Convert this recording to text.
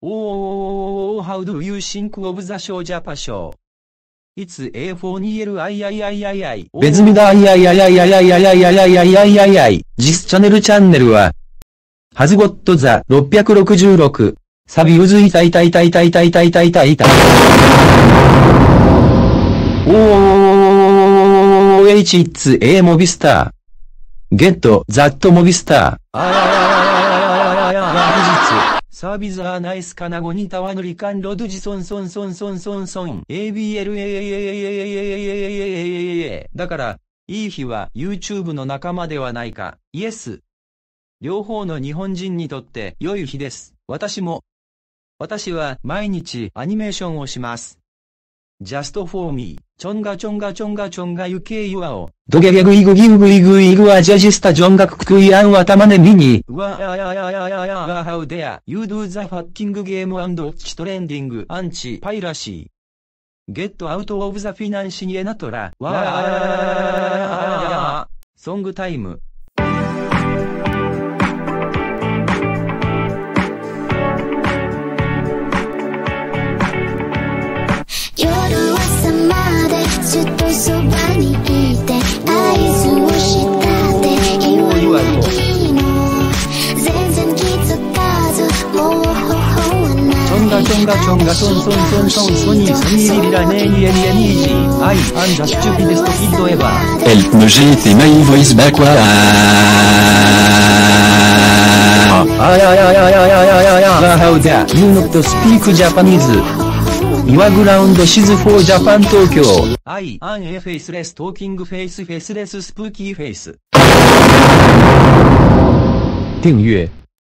Oh, how do you think of the show Japa show? It's a funny LIIIII. 別にだいやいやいやいやいやいやいやいやいやいやいやいやいやい。実チャンネルは、ハズゴットザ666。サビウズいたいたいたいたいたいたいたいたいた。Oh, it's a movie star. Get that movie star. サービスアーナイスカナゴニタワヌリカンロドジソンソンソンソンソンソン ABL だから、いい日は YouTube の仲間ではないか。イエス。両方の日本人にとって良い日です。私は毎日アニメーションをします。Just for me. ちょんがちょんがちょんがちょんがゆけいわお。 どげげぐいぐぎぐいぐいぐわじゃじしたジョンがくくいあんわたまねみに。 うわやややややや How dare you do the fucking game and watch trending anti-piracy. Get out of the financial わやソングタイム。 ずっとそばにいて合図をしたって言わなきの全然気づかずもう頬はないちょんがちょんがちょんがソンソンソンソンソニーソニーリリラネーニエニエニージーアイアンザスチュピデストキッドエバー Help me j'ai my voice back wa How dare you not speak Japanese Your ground is for Japan 東京 I am a faceless talking face faceless spooky face 订阅